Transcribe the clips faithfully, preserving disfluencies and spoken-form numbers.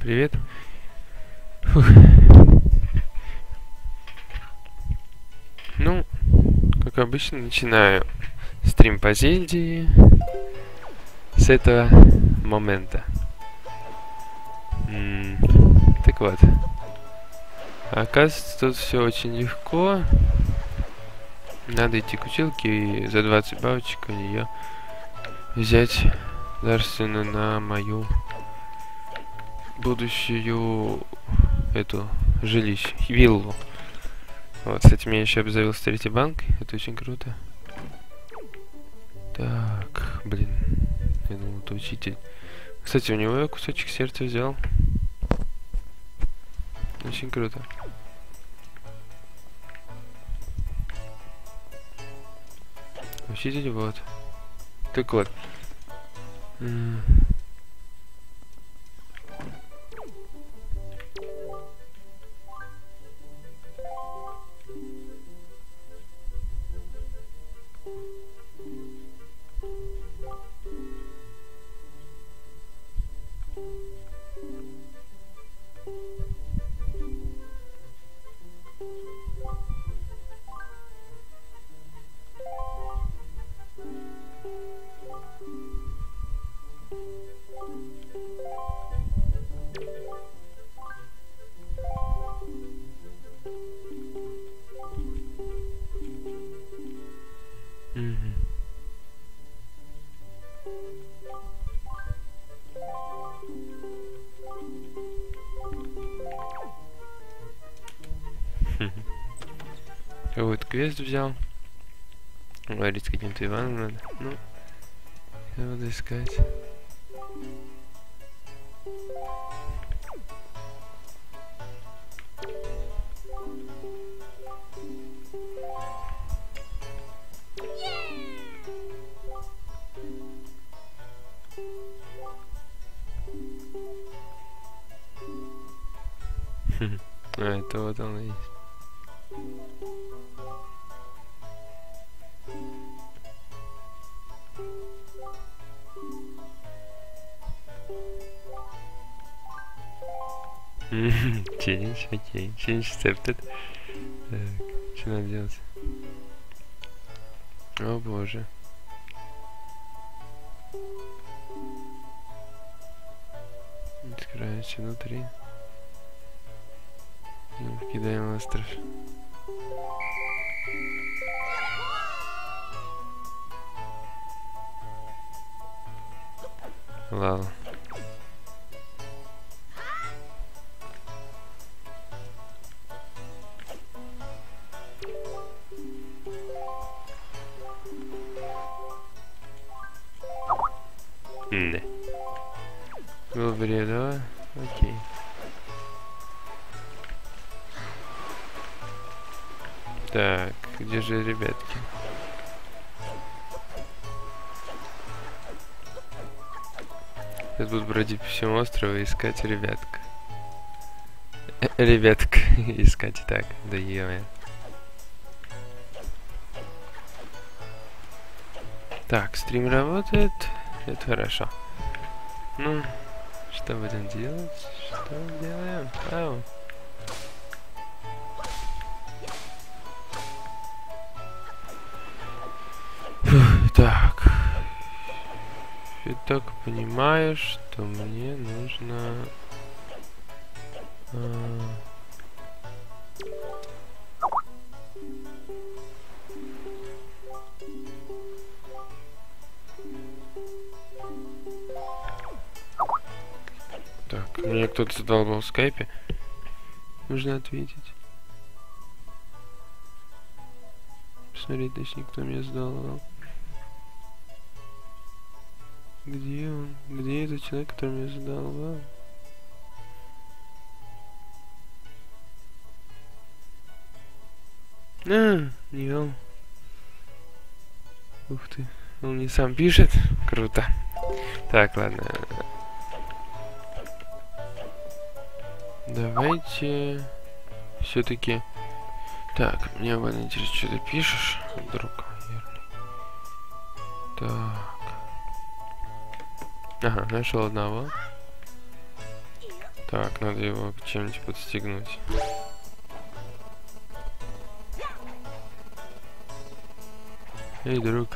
привет. Фух. Ну, как обычно, начинаю стрим по Зельде с этого момента. М -м так вот. Оказывается, тут все очень легко. Надо идти к училке и за двадцать бабочек у нее взять дарственную на мою будущую эту жилище, виллу. Вот, кстати, меня еще обзавелся третий банк. Это очень круто. Так, блин. Я думал, это учитель. Кстати, у него я кусочек сердца взял. Очень круто. Учитель, вот. Так вот. Вот квест взял. Говорить с каким-то Иваном надо. Ну, надо искать. А, это вот он и есть. Челлендж, окей. Челлендж accepted. Так, что надо делать? О боже. Открываемся внутри. Ну, кидаем остров. Лава. Да. Выбери, да? Окей. Так, где же ребятки? Сейчас буду бродить по всему острову и искать ребятка. Э, ребятка, искать так, да е-мое. Так, стрим работает. Это хорошо. Ну, что будем делать? Что делаем? Ау. Фух, так. Я так понимаю, что мне нужно... А... Так, мне кто-то задолбал в скайпе. Нужно ответить. Посмотреть, точнее, кто меня задолбал. Где он? Где этот человек, который меня задолбал? А, не он. Ух ты. Он не сам пишет. Круто. Так, ладно. Давайте все-таки. Так, мне было интересно, что ты пишешь, друг верный. Так. Ага, нашел одного. Так, надо его к чем-нибудь подстегнуть. Эй, друг.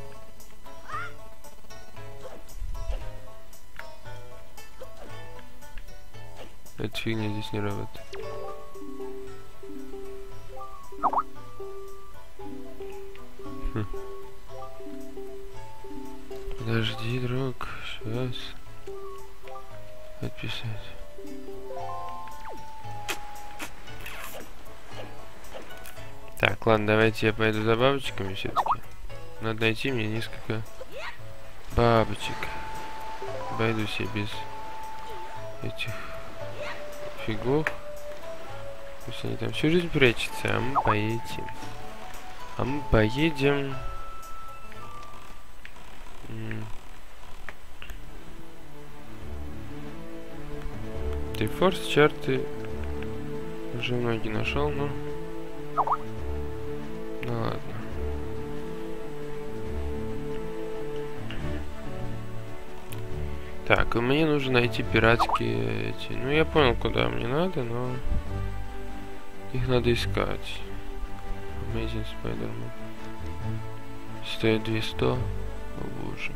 Эта фигня здесь не работает. Хм. Подожди, друг. Сейчас. Отписать. Так, ладно, давайте я пойду за бабочками все-таки. Надо найти мне несколько бабочек. Обойдусь я без этих фигов. Пусть они там всю жизнь прячутся, а мы поедем. А мы поедем. Трифорс чарты уже многие нашел, но ну ладно. Так, и мне нужно найти пиратские эти. Ну я понял, куда мне надо, но их надо искать. Amazing Spider-Man. Стоит двести. О боже.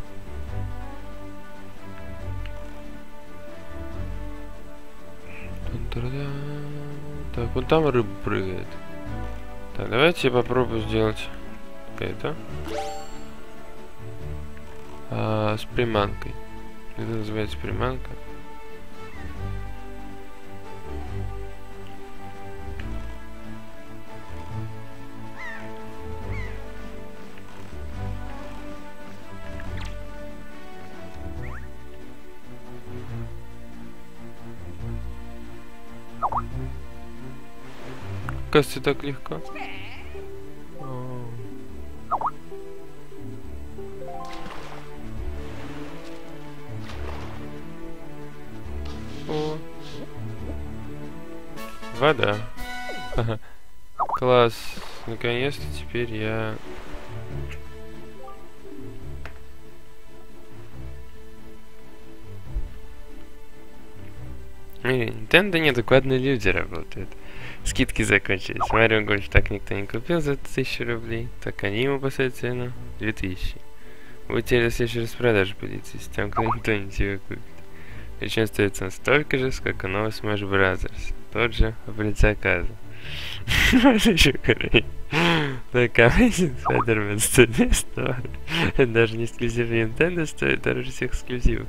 Так, вот там рыба прыгает. Так, давайте я попробую сделать это. А, с приманкой. Это называется приманка. Кажется, так легко. О. Вода. Класс. Наконец-то теперь я... Nintendo неадекватные люди работают. Скидки закончились. Марио Гольф так никто не купил за тысячу рублей. Так они ему поставят цену две тысячи. Вы теперь в следующей распродаже полиции, с тем, кто никто ничего купит. Причем стоит он столько же, сколько новый Smash Brothers. Тот же по предзаказу. Так, Amazing Spider-Man стоит двести долларов. Это даже не эксклюзив Nintendo стоит дороже всех эксклюзивов.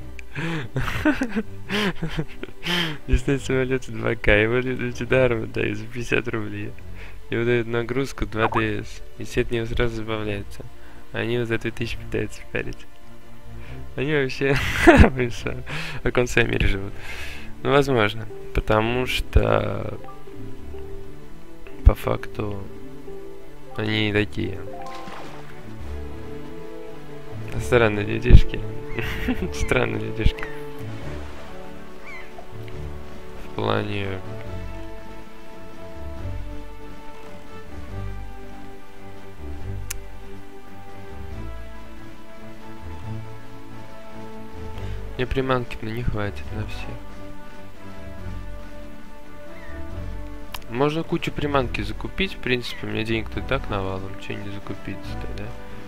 Лесной самолет два ка, его люди даром дают за пятьдесят рублей. Его дают нагрузку два дэ эс, и все от него сразу забавляются. Они его за две тысячи пытаются впарить. Они вообще в каком своем мире живут. Ну, возможно, потому что по факту они не такие. Странные людишки. Странные людишки. В плане... Мне приманки-то не хватит на всех. Можно кучу приманки закупить, в принципе, у меня денег-то так навалом, что не закупить-то, да?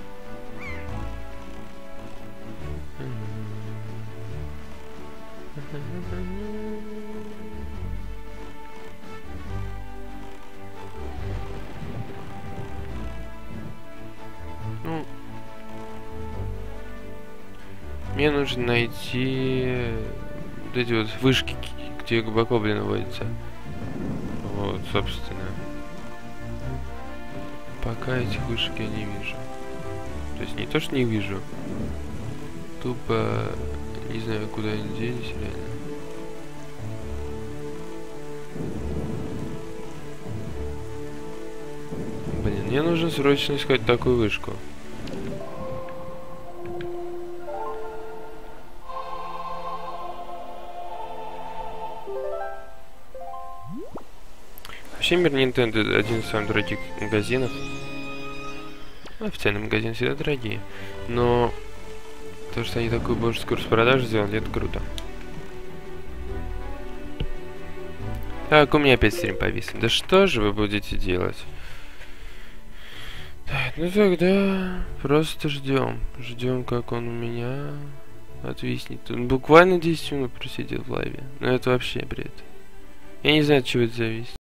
Ну, мне нужно найти вот эти вот вышки, где гоблины водятся. Вот, собственно. Пока этих вышек я не вижу. То есть не то, что не вижу. Тупо не знаю, куда они делись, реально. Блин, мне нужно срочно искать такую вышку. Вообще мир Nintendo один из самых дорогих магазинов. Официальные магазины всегда дорогие. Но то, что они такую божескую распродажу сделали, это круто. Так, у меня опять стрим повис. Да что же вы будете делать? Так, ну тогда просто ждем. Ждем, как он у меня отвиснет. Он буквально десять минут просидел в лайве. Ну это вообще бред. Я не знаю, от чего это зависит.